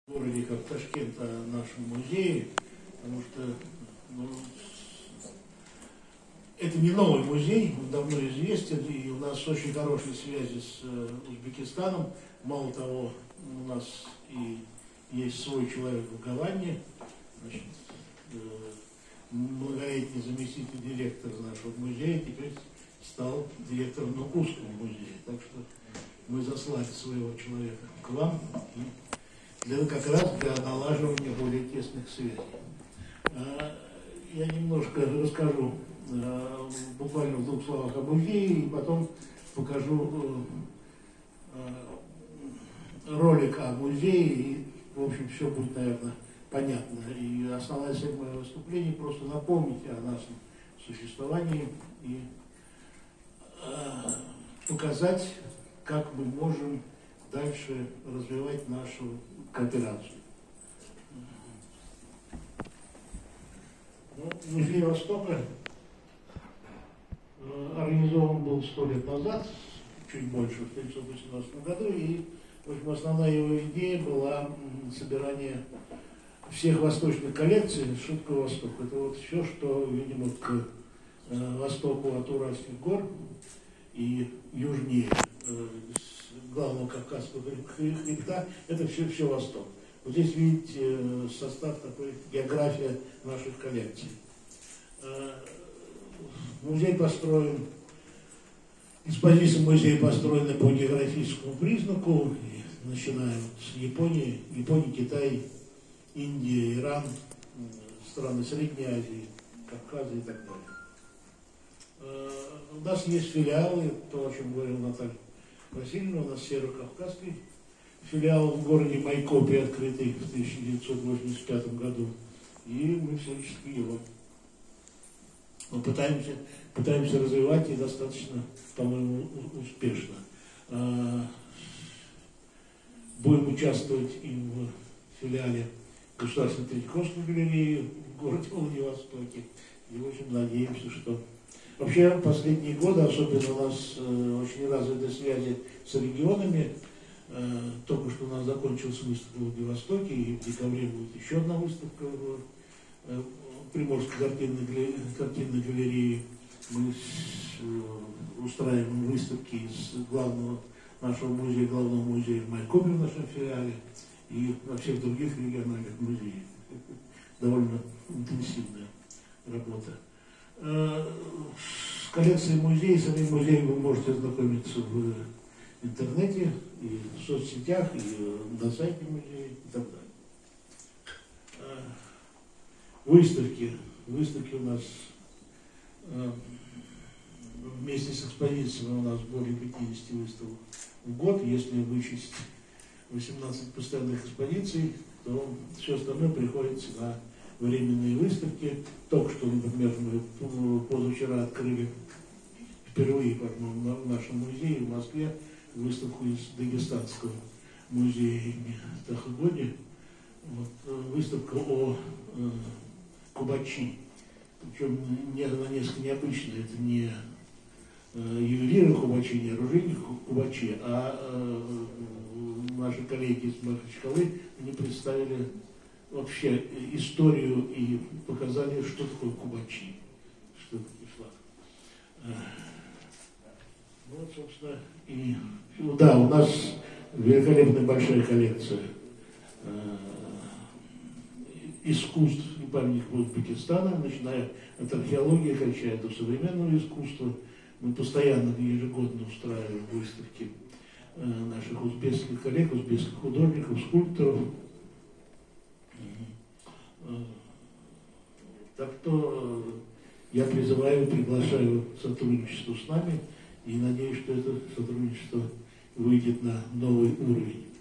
в городе, как Ташкент, о нашем музее, потому что это не новый музей, он давно известен, и у нас очень хорошие связи с Узбекистаном. Мало того, у нас и есть свой человек в Гаване, значит, многолетний заместитель директора нашего музея, теперь стал директором Нукусского музея. Так что мы заслали своего человека к вам как раз для налаживания более тесных связей. Я немножко расскажу буквально в двух словах о музее, и потом покажу ролик о музее, и, в общем, все будет, наверное, понятно. И основная цель моего выступления — просто напомнить о нашем существовании и показать, как мы можем дальше развивать нашу кооперацию. Музей Востока организован был 100 лет назад, чуть больше, в 1918 году, и, в общем, основная его идея была собирание всех восточных коллекций Шуткого Востока. Это вот все, что, видимо, к востоку от Уральских гор и южнее главного Кавказского хребта, это все Восток. Вот здесь видите состав такой, география наших коллекций. Музей построен, экспозиция музея построена по географическому признаку, начиная с Японии, Китай, Индия, Иран, страны Средней Азии, Кавказа и так далее. У нас есть филиалы, то, о чем говорила Наталья Васильевна, у нас Северо-Кавказский филиал в городе Майкопе, открытый в 1985 году, и мы всячески его пытаемся развивать, и достаточно, по-моему, успешно. Будем участвовать и в филиале Государственной Третьяковской галереи в городе Владивостоке, и, в общем, надеемся, что... Вообще, в последние годы, особенно у нас очень развиты связи с регионами. Только что у нас закончилась выставка в Владивостоке, и в декабре будет еще одна выставка в Приморской картинной галерее. Мы устраиваем выставки из главного нашего музея, главного музея в Майкопе в нашем филиале, и во всех других региональных музеях. Довольно интенсивная работа. С коллекцией музея, самим музеем вы можете ознакомиться в интернете, и в соцсетях, и на сайте музея, и так далее. Выставки у нас вместе с экспозициями у нас более 50 выставок в год. Если вычесть 18 постоянных экспозиций, то все остальное приходится на временные выставки. Только что, например, мы позавчера открыли впервые, по-моему, в нашем музее в Москве выставку из Дагестанского музея имени Тахагони. Вот, выставка о Кубачи. Причем она несколько необычная. Это не ювелиры Кубачи, не оружейники Кубачи, а наши коллеги из Махачкалы, они представили вообще историю и показали, что такое Кубачи, что такое флаг. Вот, собственно, и да, у нас великолепная большая коллекция искусств и памятников Узбекистана, начиная от археологии, кончая до современного искусства. Мы постоянно ежегодно устраиваем выставки наших узбекских коллег, узбекских художников, скульпторов. Так что я призываю, приглашаю к сотрудничеству с нами, и надеюсь, что это сотрудничество выйдет на новый уровень.